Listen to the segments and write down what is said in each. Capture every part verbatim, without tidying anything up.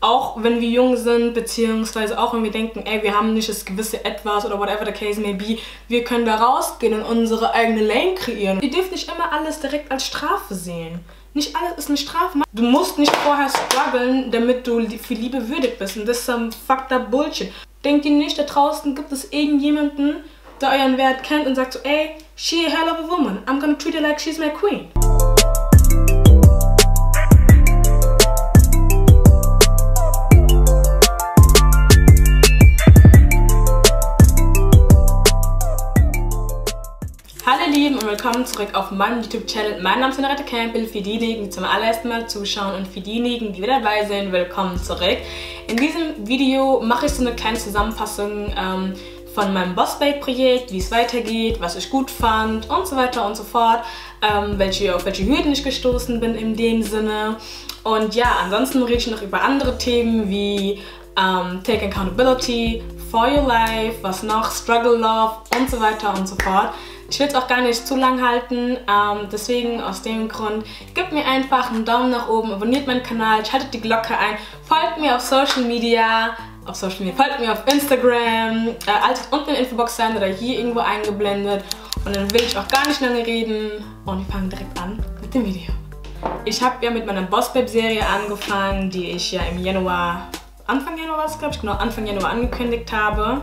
auch wenn wir jung sind, beziehungsweise auch wenn wir denken, ey, wir haben nicht das gewisse Etwas oder whatever the case may be, wir können da rausgehen und unsere eigene Lane kreieren. Ihr dürft nicht immer alles direkt als Strafe sehen. Nicht alles ist eine Strafe. Du musst nicht vorher strugglen, damit du für Liebe würdig bist. Und das ist some fucked up Bullshit. Denkt ihr nicht, da draußen gibt es irgendjemanden, der euren Wert kennt und sagt so, ey, she a hell of a woman. I'm gonna treat her like she's my queen. Hallo ihr Lieben und willkommen zurück auf meinem YouTube-Channel. Mein Name ist Henriette Campbell, für diejenigen, die zum allerersten Mal zuschauen und für diejenigen, die wieder dabei sind, willkommen zurück. In diesem Video mache ich so eine kleine Zusammenfassung ähm, von meinem Boss Babe Projekt, wie es weitergeht, was ich gut fand und so weiter und so fort, ähm, welche, auf welche Hürden ich gestoßen bin in dem Sinne. Und ja, ansonsten rede ich noch über andere Themen wie ähm, Take Accountability, For Your Life, was noch, Struggle Love und so weiter und so fort. Ich will es auch gar nicht zu lang halten, ähm, deswegen aus dem Grund, gebt mir einfach einen Daumen nach oben, abonniert meinen Kanal, schaltet die Glocke ein, folgt mir auf Social Media, auf Social Media, folgt mir auf Instagram, äh, alles unten in der Infobox sein oder hier irgendwo eingeblendet. Und dann will ich auch gar nicht lange reden und wir fangen direkt an mit dem Video. Ich habe ja mit meiner Boss Babe Serie angefangen, die ich ja im Januar, Anfang Januar war es glaube ich, genau, Anfang Januar angekündigt habe.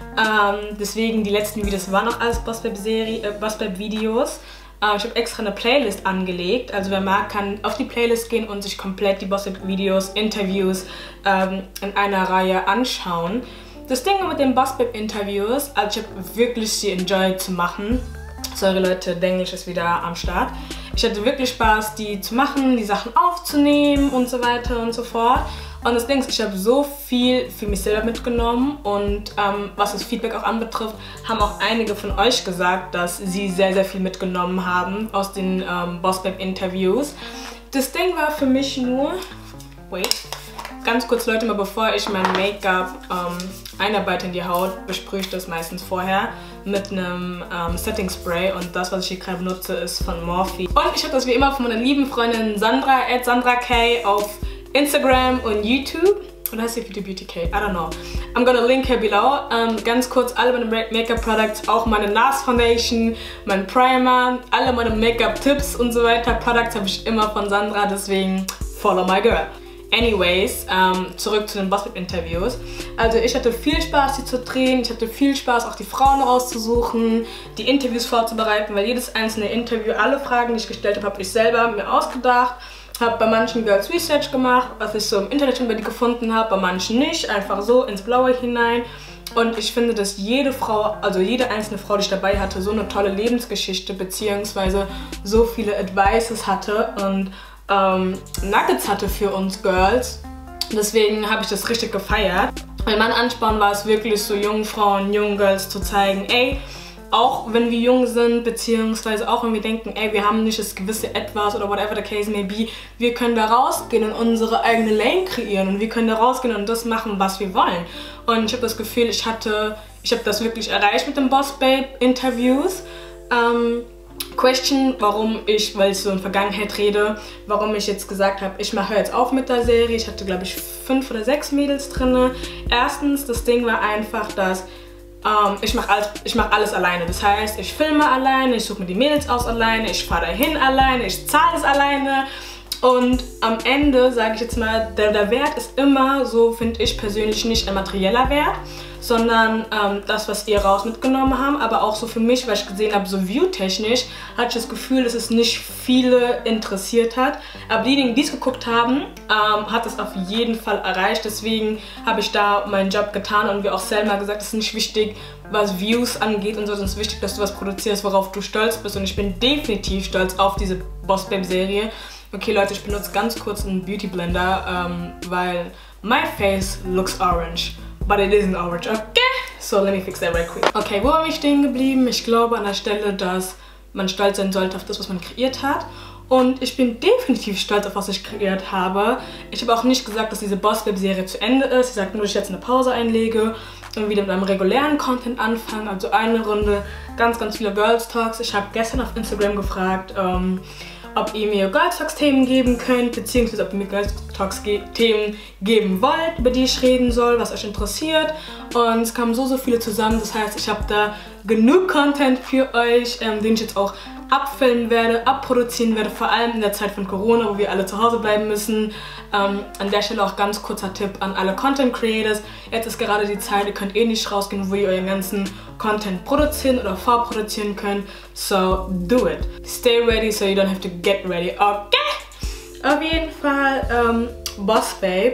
Ähm, deswegen die letzten Videos waren auch alles Boss Babe Serie, äh, Boss Babe Videos. Äh, ich habe extra eine Playlist angelegt, also wer mag, kann auf die Playlist gehen und sich komplett die Boss Babe Videos, Interviews ähm, in einer Reihe anschauen. Das Ding mit den Boss Babe Interviews, also ich habe wirklich sie enjoyed zu machen. Sorry Leute, der Englisch ist wieder am Start. Ich hatte wirklich Spaß, die zu machen, die Sachen aufzunehmen und so weiter und so fort. Und das Ding ist, ich habe so viel für mich selber mitgenommen und ähm, was das Feedback auch anbetrifft, haben auch einige von euch gesagt, dass sie sehr, sehr viel mitgenommen haben aus den ähm, Boss Babe Interviews. Das Ding war für mich nur, wait, ganz kurz Leute, mal bevor ich mein Make-up ähm, einarbeite in die Haut, besprühe ich das meistens vorher mit einem ähm, Setting Spray und das, was ich hier gerade benutze, ist von Morphe. Und ich habe das wie immer von meiner lieben Freundin Sandra, at Sandra K auf Instagram und YouTube. Oder heißt sie Beauty Beauty K? I don't know. I'm gonna link her below. Ähm, ganz kurz, alle meine Make-up Products, auch meine N A S Foundation, mein Primer, alle meine Make-up-Tipps und so weiter. Products habe ich immer von Sandra, deswegen follow my girl. Anyways, ähm, zurück zu den Boss Babe Interviews. Also ich hatte viel Spaß, sie zu drehen. Ich hatte viel Spaß, auch die Frauen rauszusuchen, die Interviews vorzubereiten, weil jedes einzelne Interview, alle Fragen, die ich gestellt habe, habe ich selber mir ausgedacht. Habe bei manchen Girls Research gemacht, was ich so im Internet schon über die gefunden habe, bei manchen nicht, einfach so ins Blaue hinein. Und ich finde, dass jede Frau, also jede einzelne Frau, die ich dabei hatte, so eine tolle Lebensgeschichte bzw. so viele Advices hatte und ähm, Nuggets hatte für uns Girls. Deswegen habe ich das richtig gefeiert. Und mein Ansporn war es wirklich, so jungen Frauen, jungen Girls zu zeigen, ey, auch wenn wir jung sind, beziehungsweise auch wenn wir denken, ey, wir haben nicht das gewisse Etwas oder whatever the case may be, wir können da rausgehen und unsere eigene Lane kreieren und wir können da rausgehen und das machen, was wir wollen. Und ich habe das Gefühl, ich hatte, ich habe das wirklich erreicht mit den Boss Babe Interviews. Ähm, Question, warum ich, weil ich so in Vergangenheit rede, warum ich jetzt gesagt habe, ich mache jetzt auf mit der Serie. Ich hatte, glaube ich, fünf oder sechs Mädels drin. Erstens, das Ding war einfach, dass Um, ich mache alles, ich mach alles alleine. Das heißt, ich filme alleine, ich suche mir die Mädels aus alleine, ich fahre dahin alleine, ich zahle es alleine. Und am Ende, sage ich jetzt mal, der, der Wert ist immer, so finde ich persönlich, nicht ein materieller Wert, sondern ähm, das, was ihr raus mitgenommen habt. Aber auch so für mich, weil ich gesehen habe, so viewtechnisch, hatte ich das Gefühl, dass es nicht viele interessiert hat. Aber diejenigen, die es geguckt haben, ähm, hat es auf jeden Fall erreicht. Deswegen habe ich da meinen Job getan und wie auch Selma gesagt, es ist nicht wichtig, was Views angeht und so, sondern es ist wichtig, dass du was produzierst, worauf du stolz bist. Und ich bin definitiv stolz auf diese Boss Babe Serie. Okay Leute, ich benutze ganz kurz einen Beauty Blender, ähm, weil my face looks orange, but it isn't orange, okay? So let me fix that right quick. Okay, wo war ich stehen geblieben? Ich glaube an der Stelle, dass man stolz sein sollte auf das, was man kreiert hat. Und ich bin definitiv stolz auf was ich kreiert habe. Ich habe auch nicht gesagt, dass diese Boss Babe Serie zu Ende ist. Ich sage nur, dass ich jetzt eine Pause einlege und wieder mit einem regulären Content anfange. Also eine Runde ganz, ganz viele Girls Talks. Ich habe gestern auf Instagram gefragt, ähm, ob ihr mir Girls Talks Themen geben könnt, beziehungsweise ob ihr mir Girls Talks ge Themen geben wollt, über die ich reden soll, was euch interessiert. Und es kamen so, so viele zusammen. Das heißt, ich habe da genug Content für euch, ähm, den ich jetzt auch abfilmen werde, abproduzieren werde, vor allem in der Zeit von Corona, wo wir alle zu Hause bleiben müssen. Ähm, an der Stelle auch ganz kurzer Tipp an alle Content Creators. Jetzt ist gerade die Zeit, ihr könnt eh nicht rausgehen, wo ihr euren ganzen Content produzieren oder vorproduzieren könnt. So, do it. Stay ready, so you don't have to get ready. Okay? Auf jeden Fall, ähm, Boss Babe.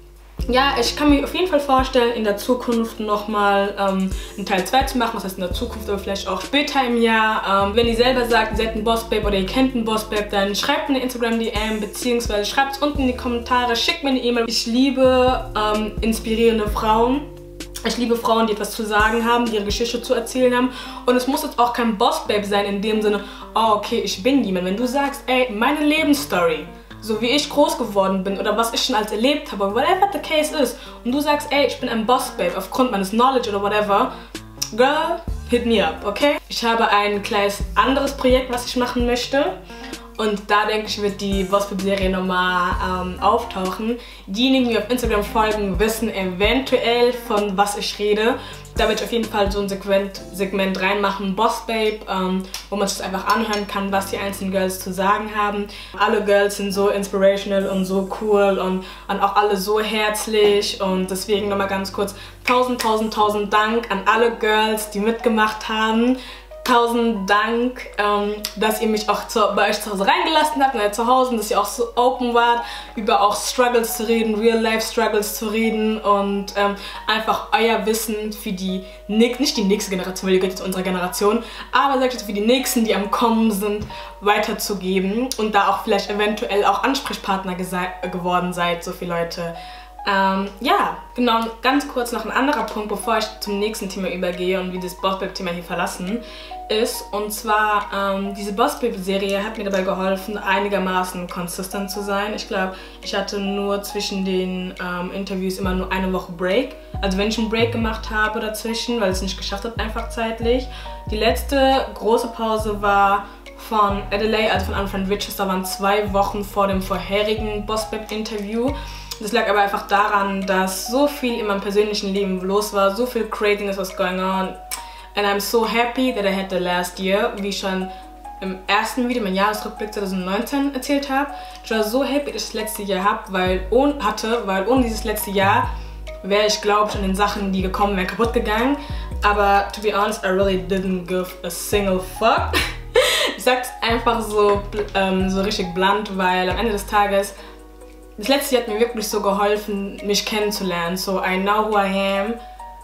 Ja, ich kann mir auf jeden Fall vorstellen, in der Zukunft nochmal ähm, einen Teil zwei zu machen. Was heißt in der Zukunft, aber vielleicht auch später im Jahr. Ähm, wenn ihr selber sagt, ihr seid ein Boss Babe oder ihr kennt einen Boss Babe, dann schreibt mir eine Instagram-D M, beziehungsweise schreibt es unten in die Kommentare, schickt mir eine E-Mail. Ich liebe ähm, inspirierende Frauen. Ich liebe Frauen, die etwas zu sagen haben, die ihre Geschichte zu erzählen haben. Und es muss jetzt auch kein Boss Babe sein in dem Sinne, oh okay, ich bin jemand. Wenn du sagst, ey, meine Lebensstory, so wie ich groß geworden bin oder was ich schon als erlebt habe, whatever the case ist, und du sagst, ey, ich bin ein Boss Babe aufgrund meines Knowledge oder whatever, girl, hit me up, okay? Ich habe ein kleines anderes Projekt, was ich machen möchte. Und da denke ich, wird die Boss Babe Serie nochmal ähm, auftauchen. Diejenigen, die auf Instagram folgen, wissen eventuell, von was ich rede. Da werde ich auf jeden Fall so ein Segment, Segment reinmachen, Boss Babe, ähm, wo man sich das einfach anhören kann, was die einzelnen Girls zu sagen haben. Alle Girls sind so inspirational und so cool und, und auch alle so herzlich. Und deswegen nochmal ganz kurz tausend, tausend, tausend Dank an alle Girls, die mitgemacht haben. Tausend Dank, ähm, dass ihr mich auch zu, bei euch zu Hause reingelassen habt, ne, zu Hause, und dass ihr auch so open wart, über auch Struggles zu reden, Real-Life-Struggles zu reden und ähm, einfach euer Wissen für die, nicht die nächste Generation, weil ihr gehört zu unserer Generation, aber sag ich jetzt für die nächsten, die am Kommen sind, weiterzugeben und da auch vielleicht eventuell auch Ansprechpartner geworden seid, so viele Leute. Ähm, ja, genau, ganz kurz noch ein anderer Punkt, bevor ich zum nächsten Thema übergehe und wie das Boss Babe Thema hier verlassen ist. Und zwar, ähm, diese Boss Babe Serie hat mir dabei geholfen, einigermaßen consistent zu sein. Ich glaube, ich hatte nur zwischen den ähm, Interviews immer nur eine Woche Break. Also wenn ich einen Break gemacht habe dazwischen, weil ich es nicht geschafft habe, einfach zeitlich. Die letzte große Pause war von Adelaide, also von Unfriend Witches, da waren zwei Wochen vor dem vorherigen Boss Babe Interview. Das lag aber einfach daran, dass so viel in meinem persönlichen Leben los war, so viel Craziness was going on. And I'm so happy that I had the last year, wie ich schon im ersten Video, mein Jahresrückblick zwanzig neunzehn erzählt habe. Ich war so happy, dass ich das letzte Jahr hab, weil ohne, hatte, weil ohne dieses letzte Jahr wäre ich, glaube ich, an den Sachen, die gekommen wären, kaputt gegangen. Aber to be honest, I really didn't give a single fuck. Ich sag's einfach so, ähm, so richtig blunt, weil am Ende des Tages das letzte Jahr hat mir wirklich so geholfen, mich kennenzulernen. So, I know who I am,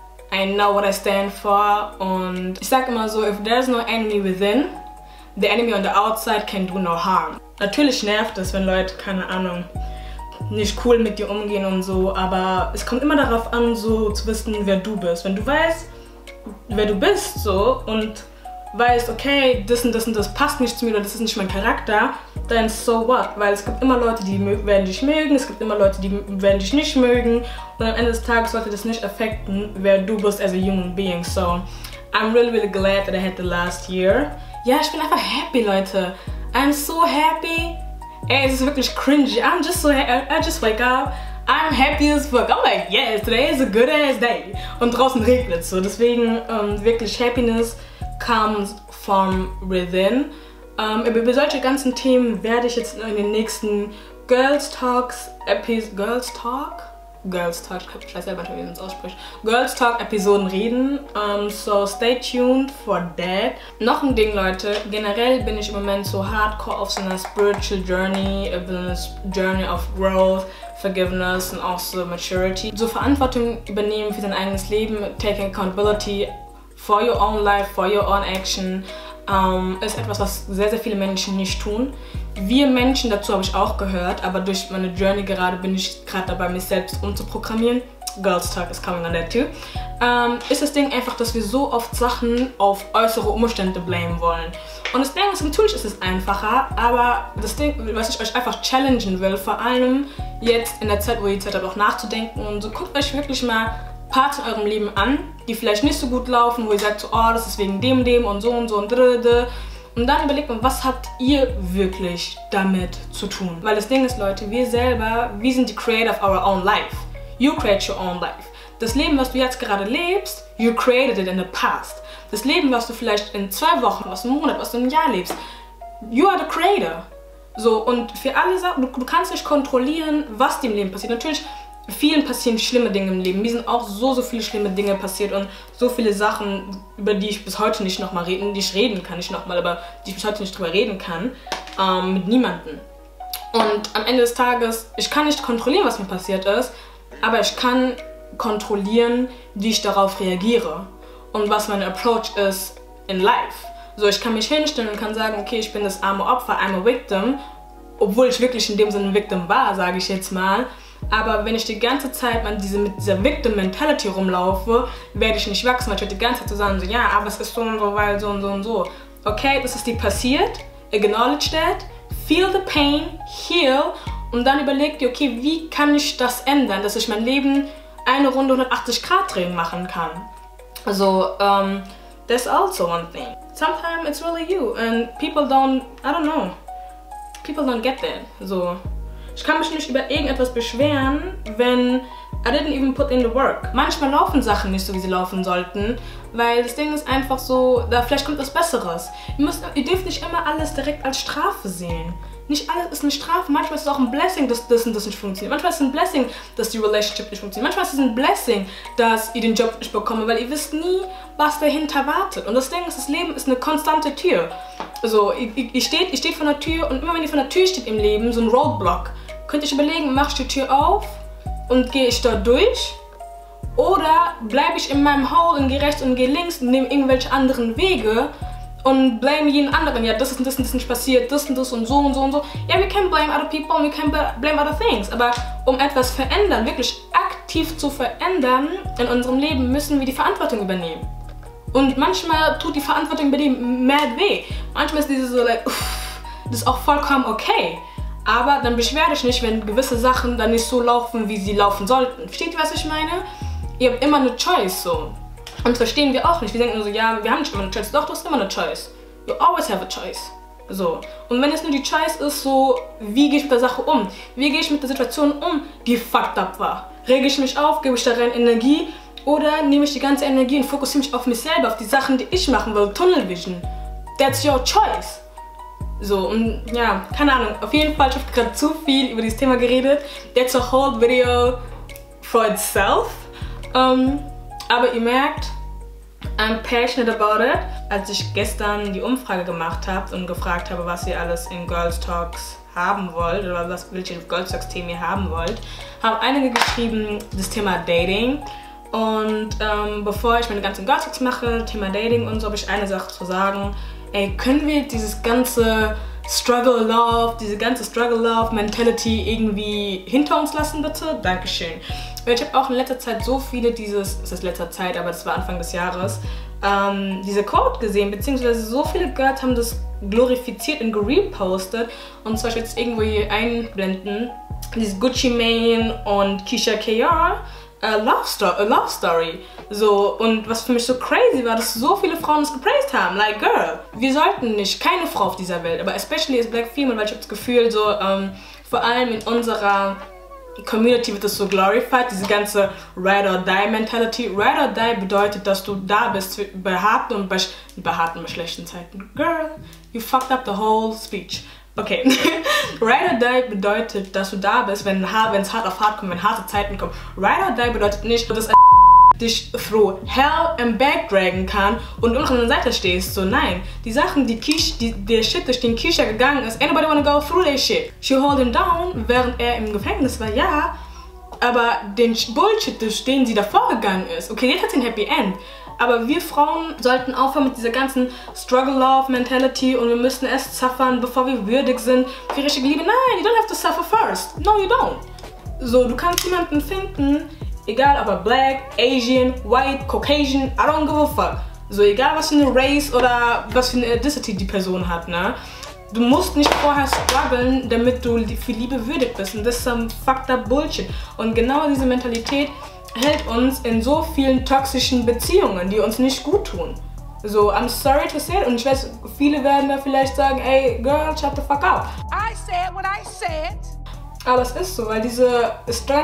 I know what I stand for. Und ich sag immer so, if there's no enemy within, the enemy on the outside can do no harm. Natürlich nervt es, wenn Leute, keine Ahnung, nicht cool mit dir umgehen und so, aber es kommt immer darauf an, so zu wissen, wer du bist. Wenn du weißt, wer du bist, so, und weißt, okay, das und das und das passt nicht zu mir oder das ist nicht mein Charakter, dann so what? Weil es gibt immer Leute, die werden dich mögen, es gibt immer Leute, die werden dich nicht mögen und am Ende des Tages sollte das nicht affekten, wer du bist as a human being. So, I'm really, really glad that I had the last year. Ja, ich bin einfach happy, Leute. I'm so happy. Ey, es ist wirklich cringy. I'm just so happy. I just wake up. I'm happy as fuck. I'm like, yes, today is a good ass day. Und draußen regnet es so. Deswegen ähm, wirklich Happiness comes from within. Ähm, über solche ganzen Themen werde ich jetzt in den nächsten Girls Talks Episoden, Girls Talk? Girls Talk, ich weiß selber nicht, wie man es ausspricht. Girls Talk Episoden reden. Um, so stay tuned for that. Noch ein Ding, Leute. Generell bin ich im Moment so hardcore auf so einer Spiritual Journey, auf einer Journey of Growth, Forgiveness und auch so Maturity. So Verantwortung übernehmen für sein eigenes Leben, taking accountability for your own life, for your own action, um, ist etwas, was sehr, sehr viele Menschen nicht tun. Wir Menschen, dazu habe ich auch gehört, aber durch meine Journey gerade bin ich gerade dabei, mich selbst umzuprogrammieren. Girls Talk is coming on that too. Um, ist das Ding einfach, dass wir so oft Sachen auf äußere Umstände blamen wollen. Und das Ding ist, natürlich ist es einfacher, aber das Ding, was ich euch einfach challengen will, vor allem jetzt in der Zeit, wo ihr Zeit habt, auch nachzudenken und so, guckt euch wirklich mal Parts in eurem Leben an, die vielleicht nicht so gut laufen, wo ihr sagt, so, oh, das ist wegen dem, dem und so und so und drrrr. Und dann überlegt man, was habt ihr wirklich damit zu tun? Weil das Ding ist, Leute, wir selber, wir sind die Creator of our own life. You create your own life. Das Leben, was du jetzt gerade lebst, you created it in the past. Das Leben, was du vielleicht in zwei Wochen, was im Monat, was du im Jahr lebst, you are the creator. So, und für alle Sachen, du, du kannst nicht kontrollieren, was dem Leben passiert. Natürlich, vielen passieren schlimme Dinge im Leben. Mir sind auch so, so viele schlimme Dinge passiert und so viele Sachen, über die ich bis heute nicht nochmal reden, die ich reden kann, nicht nochmal, aber die ich bis heute nicht drüber reden kann, ähm, mit niemandem. Und am Ende des Tages, ich kann nicht kontrollieren, was mir passiert ist, aber ich kann kontrollieren, wie ich darauf reagiere und was mein Approach ist in life. So, ich kann mich hinstellen und kann sagen, okay, ich bin das arme Opfer, I'm a victim, obwohl ich wirklich in dem Sinne ein Victim war, sage ich jetzt mal. Aber wenn ich die ganze Zeit mit dieser, mit dieser Victim-Mentality rumlaufe, werde ich nicht wachsen, weil ich werde die ganze Zeit so sagen, so, ja, aber es ist so und so, weil so und so und so. Okay, das ist dir passiert, acknowledge that, feel the pain, heal und dann überleg dir, okay, wie kann ich das ändern, dass ich mein Leben eine Runde hundertachtzig Grad drehen machen kann. Also, um, that's also one thing. Sometimes it's really you and people don't, I don't know, people don't get that. So, ich kann mich nicht über irgendetwas beschweren, wenn I didn't even put in the work. Manchmal laufen Sachen nicht so, wie sie laufen sollten, weil das Ding ist einfach so, da vielleicht kommt was Besseres. Ihr, müsst, ihr dürft nicht immer alles direkt als Strafe sehen. Nicht alles ist eine Strafe, manchmal ist es auch ein Blessing, dass das und das nicht funktioniert. Manchmal ist es ein Blessing, dass die Relationship nicht funktioniert. Manchmal ist es ein Blessing, dass ihr den Job nicht bekommt, weil ihr wisst nie, was dahinter wartet. Und das Ding ist, das Leben ist eine konstante Tür. Also, ihr, ihr, steht, ihr steht vor der Tür und immer wenn ihr vor der Tür steht im Leben, so ein Roadblock, könnt ihr euch überlegen, mache ich die Tür auf und gehe ich da durch? Oder bleibe ich in meinem Hole und gehe rechts und gehe links und nehme irgendwelche anderen Wege und blame jeden anderen, ja, das ist und das und das nicht passiert, das und das und so und so und so. Ja, we can blame other people and we can blame other things. Aber um etwas verändern, wirklich aktiv zu verändern in unserem Leben, müssen wir die Verantwortung übernehmen. Und manchmal tut die Verantwortung übernehmen mad weh. Manchmal ist diese so, like, uff, das ist auch vollkommen okay. Aber dann beschwer dich nicht, wenn gewisse Sachen dann nicht so laufen, wie sie laufen sollten. Versteht ihr, was ich meine? Ihr habt immer eine Choice, so. Und das verstehen wir auch nicht. Wir denken nur so, ja, wir haben nicht immer eine Choice. Doch, du hast immer eine Choice. You always have a choice. So. Und wenn es nur die Choice ist, so, wie gehe ich mit der Sache um? Wie gehe ich mit der Situation um, die fucked up war? Rege ich mich auf, gebe ich da rein Energie? Oder nehme ich die ganze Energie und fokussiere mich auf mich selber, auf die Sachen, die ich machen will? Tunnel Vision. That's your choice. So, und ja, keine Ahnung. Auf jeden Fall, ich habe gerade zu viel über dieses Thema geredet. That's a whole video for itself. Um, aber ihr merkt, I'm passionate about it. Als ich gestern die Umfrage gemacht habe und gefragt habe, was ihr alles in Girls Talks haben wollt oder was, welche Girls Talks Themen ihr haben wollt, haben einige geschrieben, das Thema Dating. Und ähm, bevor ich meine ganzen Girls Talks mache, Thema Dating und so, habe ich eine Sache zu sagen. Ey, können wir dieses ganze Struggle Love, diese ganze Struggle Love Mentality irgendwie hinter uns lassen, bitte? Dankeschön. Weil ich habe auch in letzter Zeit so viele dieses, es ist letzter Zeit, aber das war Anfang des Jahres, ähm, diese Quote gesehen, beziehungsweise so viele Girls haben das glorifiziert und gerepostet. Und zwar, ich werde jetzt irgendwo hier einblenden, dieses Gucci Mane und Keisha K R. A love, story, a love story. So, und was für mich so crazy war, dass so viele Frauen es gepraised haben. Like, girl, wir sollten nicht, keine Frau auf dieser Welt, aber especially as Black Female, weil ich habe das Gefühl, so, ähm, vor allem in unserer Community wird das so glorified, diese ganze Ride or Die Mentality. Ride or Die bedeutet, dass du da bist bei harten und bei, bei harten und bei schlechten Zeiten. Girl, you fucked up the whole speech. Okay, Ride or Die bedeutet, dass du da bist, wenn es hart auf hart kommt, wenn harte Zeiten kommen. Ride or Die bedeutet nicht, dass ein dich through hell and back dragen kann und du noch an der Seite stehst. So, nein. Die Sachen, die, Kish, die der Shit, durch den Keisha gegangen ist, anybody wanna go through that shit? She hold him down, während er im Gefängnis war, ja. Aber den Bullshit, durch den sie davor gegangen ist, okay, jetzt hat sie ein Happy End. Aber wir Frauen sollten aufhören mit dieser ganzen Struggle-Love-Mentality und wir müssen erst suffern, bevor wir würdig sind für richtige Liebe. Nein, you don't have to suffer first. No, you don't. So, du kannst jemanden finden, egal ob er Black, Asian, White, Caucasian, I don't give a fuck. So, egal was für eine Race oder was für eine Ethnicity die Person hat, ne? Du musst nicht vorher strugglen, damit du für Liebe würdig bist. Und das ist some fucked up Bullshit. Und genau diese Mentalität hält uns in so vielen toxischen Beziehungen, die uns nicht gut tun. So, I'm sorry to say it. Und ich weiß, viele werden da vielleicht sagen, ey, girl, shut the fuck up. I said what I said. Aber es ist so, weil diese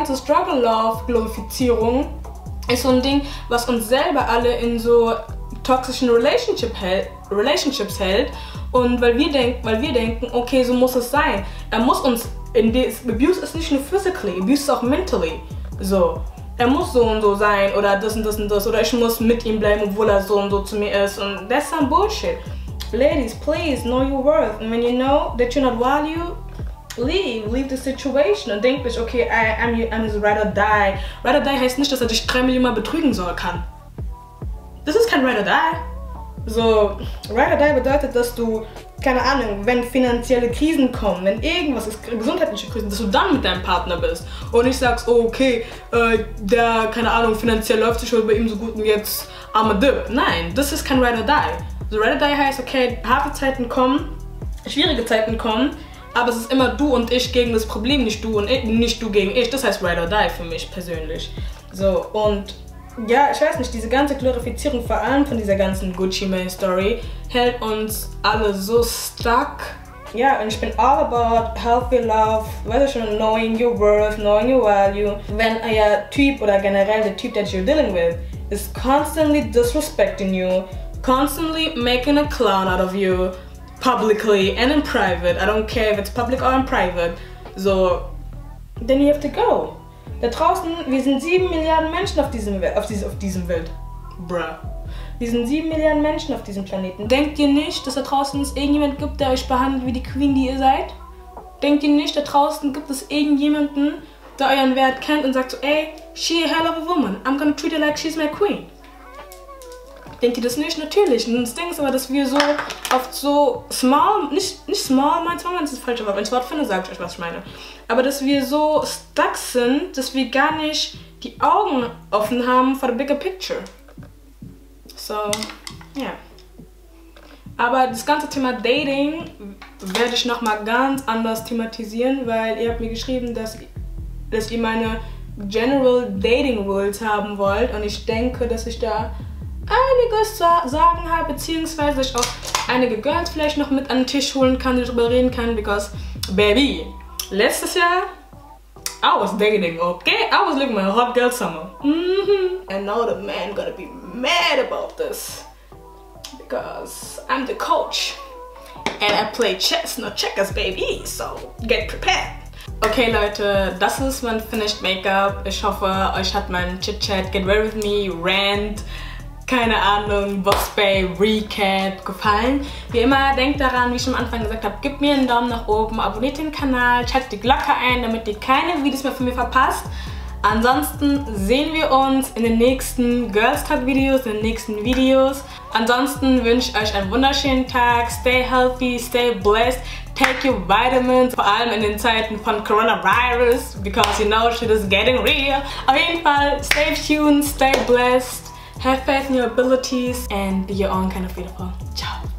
Struggle-Love-Glorifizierung ist so ein Ding, was uns selber alle in so toxischen Relationship hält, Relationships hält. Und weil wir, denk, weil wir denken, okay, so muss es sein. Er muss uns, in des, Abuse ist nicht nur physically, Abuse ist auch mentally. So, er muss so und so sein oder das und das und das. Oder ich muss mit ihm bleiben, obwohl er so und so zu mir ist. Und that's some bullshit. Ladies, please know your worth. And when you know that you're not valued, leave, leave the situation und denk nicht, okay, I, I'm, I'm his ride or die. Ride or die heißt nicht, dass er dich drei Millionen Mal betrügen soll kann. Das ist kein Ride or die. So, Ride or die bedeutet, dass du, keine Ahnung, wenn finanzielle Krisen kommen, wenn irgendwas ist, gesundheitliche Krisen, dass du dann mit deinem Partner bist und nicht sagst, oh, okay, äh, der, keine Ahnung, finanziell läuft sich schon bei ihm so gut und jetzt I'm a dip. Nein, das ist kein Ride or die. So, Ride or die heißt, okay, harte Zeiten kommen, schwierige Zeiten kommen, aber es ist immer du und ich gegen das Problem, nicht du und ich, nicht du gegen ich. Das heißt Ride or die für mich persönlich. So, und ja, ich weiß nicht, diese ganze Glorifizierung, vor allem von dieser ganzen Gucci Mane Story, hält uns alle so stuck. Ja, und ich bin all about healthy love, weißt du schon, knowing your worth, knowing your value. Wenn euer Typ oder generell der Typ, that you're dealing with, is constantly disrespecting you, constantly making a clown out of you, publicly and in private, I don't care if it's public or in private, so, then you have to go. Da draußen, wir sind sieben Milliarden Menschen auf diesem, auf diesem, auf diesem Welt. Bruh. Wir sind sieben Milliarden Menschen auf diesem Planeten. Denkt ihr nicht, dass da draußen es irgendjemand gibt, der euch behandelt wie die Queen, die ihr seid? Denkt ihr nicht, da draußen gibt es irgendjemanden, der euren Wert kennt und sagt so, ey, she a hell of a woman, I'm gonna treat her like she's my queen. Denkt ihr das nicht? Natürlich. Und das Ding ist aber, dass wir so oft so small, nicht, nicht small, mein small, das ist das falsche Wort. Wenn ich das Wort finde, sage ich euch, was ich meine. Aber dass wir so stuck sind, dass wir gar nicht die Augen offen haben for the bigger picture. So, ja. Yeah. Aber das ganze Thema Dating werde ich nochmal ganz anders thematisieren, weil ihr habt mir geschrieben, dass, dass ihr meine General Dating Rules haben wollt. Und ich denke, dass ich da einiges zu sagen habe, beziehungsweise ich auch einige Girls vielleicht noch mit an den Tisch holen kann, die darüber reden kann, because, baby, letztes Jahr, I was dating, okay? I was living my hot girl summer. Mm-hmm. And now the man gonna be mad about this, because I'm the coach, and I play chess, not checkers, baby, so get prepared. Okay Leute, das ist mein Finished Make-up. Ich hoffe, euch hat mein Chit-Chat, Get Ready With Me, Rant, keine Ahnung, Boss Bay, Recap gefallen. Wie immer, denkt daran, wie ich am Anfang gesagt habe, gebt mir einen Daumen nach oben, abonniert den Kanal, schaltet die Glocke ein, damit ihr keine Videos mehr von mir verpasst. Ansonsten sehen wir uns in den nächsten Girls Talk Videos, in den nächsten Videos. Ansonsten wünsche ich euch einen wunderschönen Tag. Stay healthy, stay blessed, take your vitamins, vor allem in den Zeiten von Coronavirus, because you know shit is getting real. Auf jeden Fall, stay tuned, stay blessed. Have faith in your abilities and be your own kind of beautiful. Ciao.